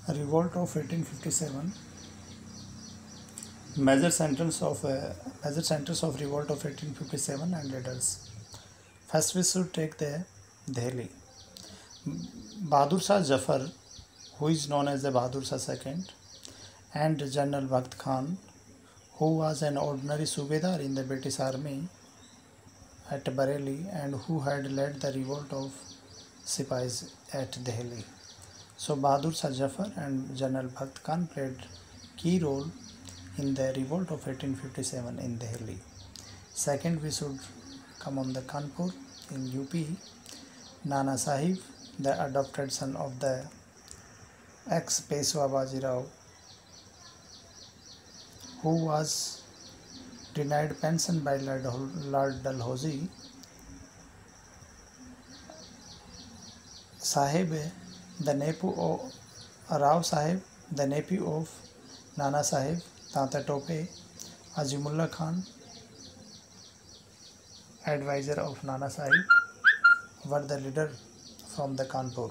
Revolt of 1857. Major centers of revolt of 1857 and leaders. First, we should take the Delhi. Bahadur Shah Jafar, who is known as the Bahadur Shah II, and General Bakht Khan, who was an ordinary Subedar in the British Army at Bareilly and who had led the revolt of Sipais at Delhi. So Bahadur Shah Jafar and General Bakht Khan played key role in the revolt of 1857 in Delhi. Second, we should come on the Kanpur in UP. Nana Sahib, the adopted son of the ex-Peshwa Bajirao, who was denied pension by Lord Dalhousie. Sahib, the nephew of Rao Sahib, the nephew of Nana Sahib, Tata Tope, Azimullah Khan, advisor of Nana Sahib, were the leader from the Kanpur.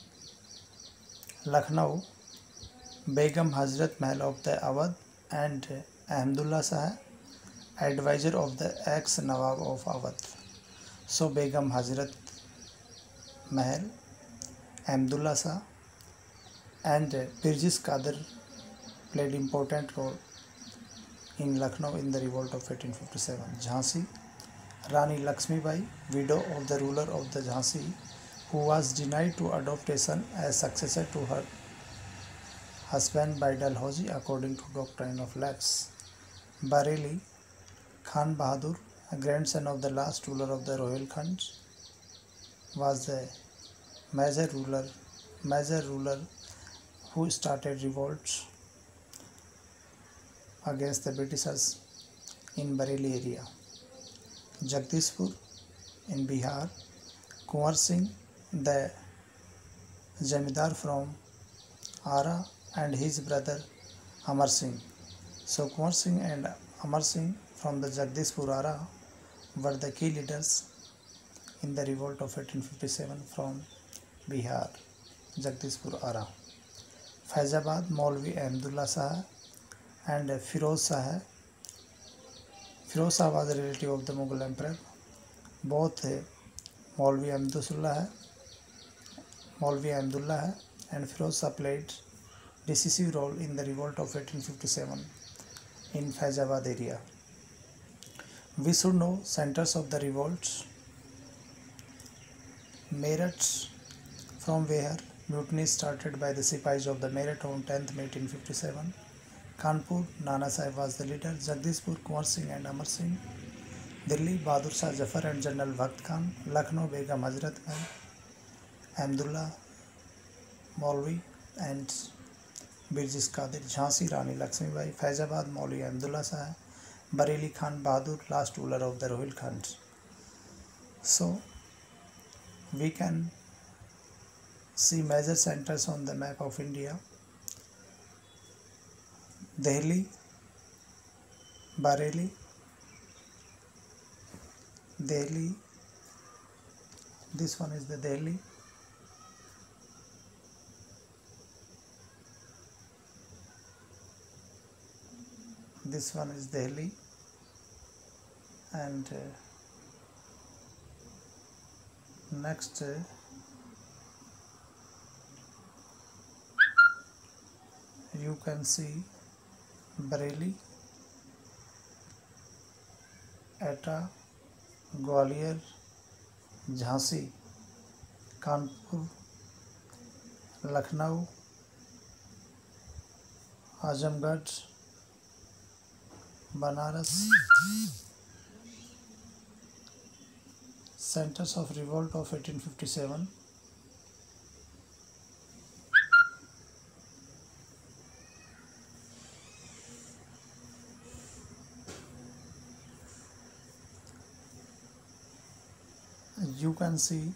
Lucknow, Begum Hazrat Mahal of the Awadh and Ahmedullah Shah, advisor of the ex-Nawab of Awadh. So Begum Hazrat Mahal, Ahmedullah Shah and Pirjis Qadir played important role in Lucknow in the revolt of 1857. Jhansi, Rani Lakshmi Bai, widow of the ruler of the Jhansi, who was denied to adopt a son as successor to her husband by Dalhousie according to doctrine of lapse. Bareilly, Khan Bahadur, a grandson of the last ruler of the Rohilkhand, was the major ruler who started revolts against the Britishers in Bareilly area. Jagdishpur in Bihar, Kunwar Singh, the Jamidar from Ara, and his brother Amar Singh. So Kunwar Singh and Amar Singh from the Jagdishpur Ara were the key leaders in the revolt of 1857 from Bihar, Jagdishpur Ara. Faizabad, Maulvi Ahmedullah Shah and Firoz Shah. Firoz Shah was a relative of the Mughal emperor. Both Maulvi Ahmedullah and Firoz Shah played decisive role in the revolt of 1857 in Faizabad area. We should know centers of the revolts. Meerut, from where mutiny started by the Sipais of the Meerut on 10th May 1857. Kanpur, Nana Sahib was the leader. Jagdishpur, Kunwar Singh and Amar Singh. Delhi, Bahadur Shah Jafar and General Bakht Khan. Lucknow, Begum Hazrat Mahal, Ahmedullah, Maulvi and Birjis Qadir. Jhansi, Rani Lakshmi Bai. Faizabad, Maulvi Ahmedullah Shah. Bareilly, Khan Bahadur, last ruler of the Rohilkhand. So we can see major centers on the map of India. Delhi, Bareilly, Delhi, this one is the Delhi, this one is Delhi, and next you can see Bareilly, Etah, Gwalior, Jhansi, Kanpur, Lucknow, Azamgarh, Banaras. Centers of revolt of 1857. You can see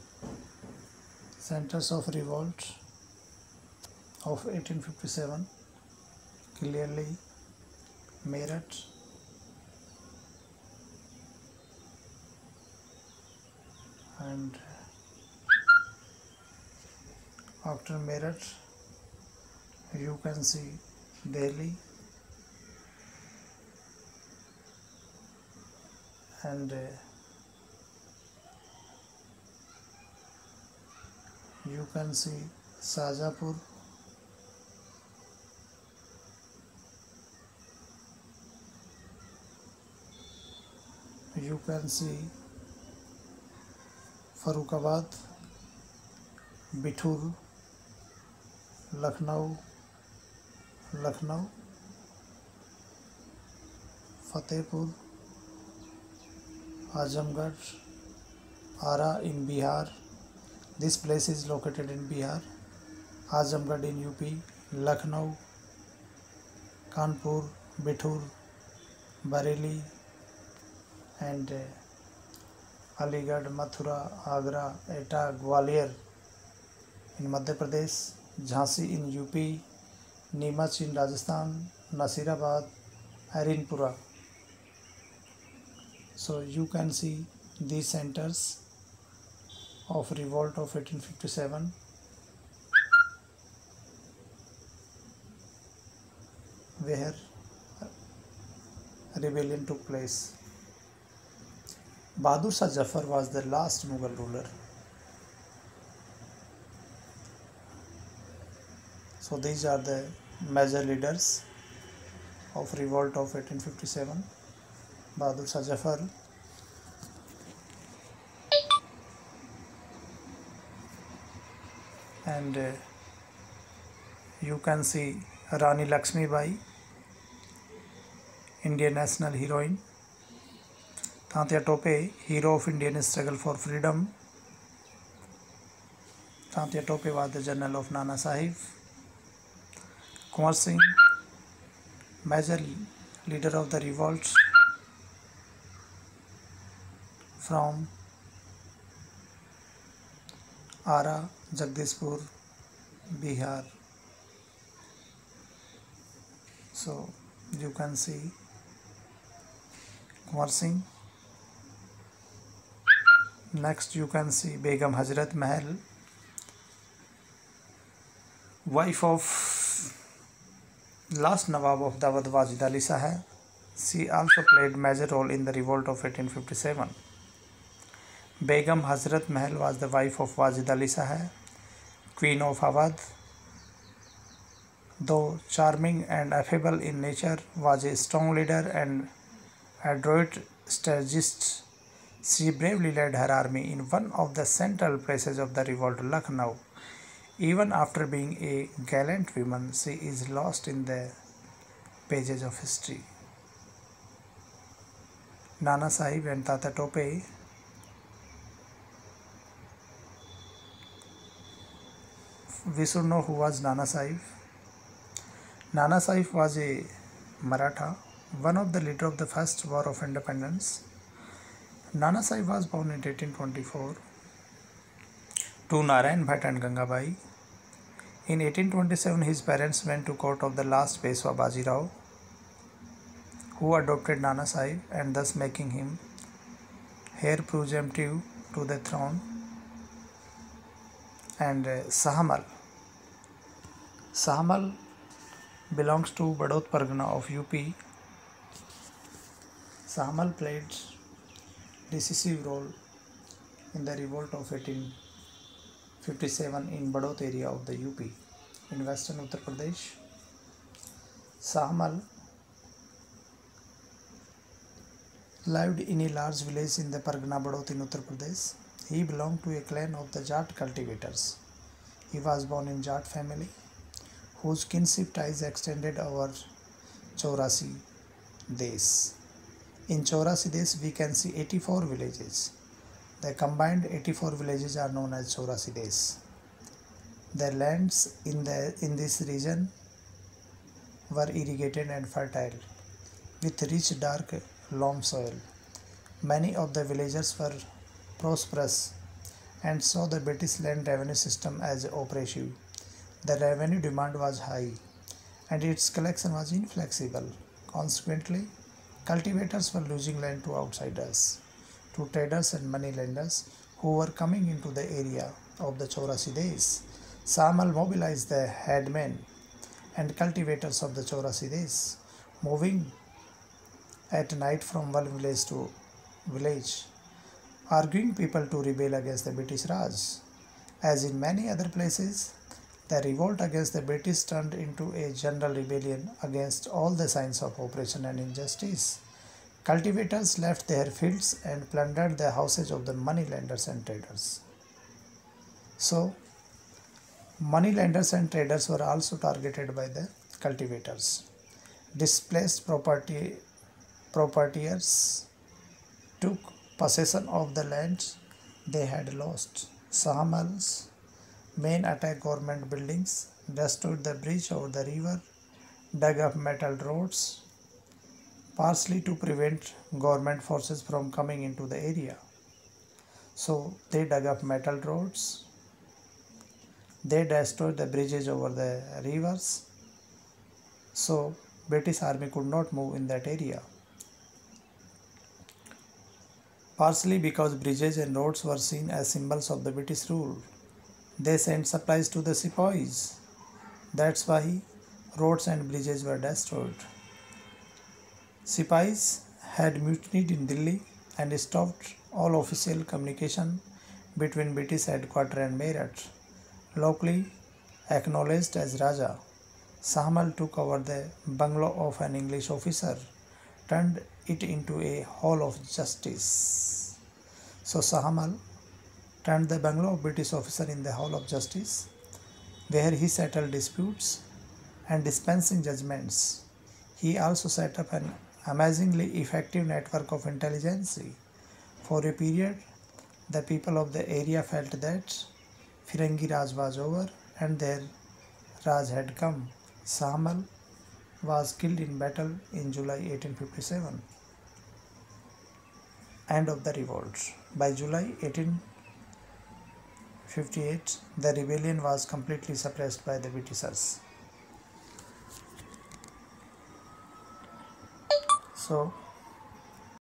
centers of revolt of 1857 clearly. Meerut, and after Meerut You can see Delhi, and you can see Sajapur, you can see Farrukhabad, Bithur, Lucknow, Fatehpur, Azamgarh, Ara in Bihar. This place is located in Bihar. Azamgarh in UP, Lucknow, Kanpur, Bithur, Bareilly, and Aligarh, Mathura, Agra, Etah, Gwalior in Madhya Pradesh, Jhansi in UP, Neemuch in Rajasthan, Nasirabad, Harinpura. So you can see these centers of revolt of 1857, where rebellion took place. Bahadur Shah Zafar was the last Mughal ruler. So these are the major leaders of revolt of 1857. Bahadur Shah Zafar, and you can see Rani Lakshmi Bai, Indian national heroine. Tatya Tope, hero of Indian struggle for freedom. Tatya Tope was the general of Nana Sahib. Kunwar Singh, major leader of the revolt from Ara, Jagdishpur, Bihar. So you can see Kunwar Singh. Next you can see Begum Hazrat Mahal, wife of last Nawab of Dawood Wajid Ali Shah. She also played major role in the revolt of 1857. Begum Hazrat Mahal was the wife of Wajid Ali Shah, Queen of Awadh. Though charming and affable in nature, was a strong leader and adroit strategist. She bravely led her army in one of the central places of the revolt, Lucknow. Even after being a gallant woman, she is lost in the pages of history. Nana Sahib and Tata Tope. We should know who was Nana Sahib. Nana Sahib was a Maratha, one of the leader of the first war of independence. Nana Sahib was born in 1824 to Narayan Bhatt and Gangabai. In 1827, his parents went to court of the last Peshwa Baji Rao, who adopted Nana Sahib and thus making him heir presumptive to the throne. And Sahamal belongs to Badot Pargana of UP. Sahamal played decisive role in the revolt of 1857 in Badot area of the UP in western Uttar Pradesh. Sahamal lived in a large village in the Pargana Badot in Uttar Pradesh. He belonged to a clan of the Jat cultivators. He was born in Jat family, whose kinship ties extended over Chaurasi Des. In Chaurasi Des, we can see 84 villages. The combined 84 villages are known as Chaurasi Des. The lands in this region were irrigated and fertile, with rich dark loam soil. Many of the villagers were prosperous and saw the British land revenue system as oppressive. The revenue demand was high and its collection was inflexible. Consequently, cultivators were losing land to outsiders, to traders and moneylenders who were coming into the area of the Chaurasi Des. Sahamal mobilized the headmen and cultivators of the Chaurasides, moving at night from one village to village, arguing people to rebel against the British Raj. As in many other places, the revolt against the British turned into a general rebellion against all the signs of oppression and injustice. Cultivators left their fields and plundered the houses of the moneylenders and traders. So, moneylenders and traders were also targeted by the cultivators. Displaced proprietors took possession of the lands they had lost. Sahamal's men attacked government buildings, destroyed the bridge over the river, dug up metal roads, partially to prevent government forces from coming into the area. So they dug up metal roads, they destroyed the bridges over the rivers, so British army could not move in that area. Partially because bridges and roads were seen as symbols of the British rule. They sent supplies to the sepoys. That's why roads and bridges were destroyed. Sepoys had mutinied in Delhi and stopped all official communication between British headquarters and Meerut. Locally acknowledged as Raja, Sahamal took over the bungalow of an English officer, turned it into a hall of justice. So Sahamal turned the bungalow of British officer in the hall of justice, where he settled disputes and dispensing judgments. He also set up an amazingly effective network of intelligence. For a period, the people of the area felt that Firangi Raj was over and their Raj had come. Sahamal was killed in battle in July 1857. End of the revolt. By July 1858, the rebellion was completely suppressed by the Britishers. So,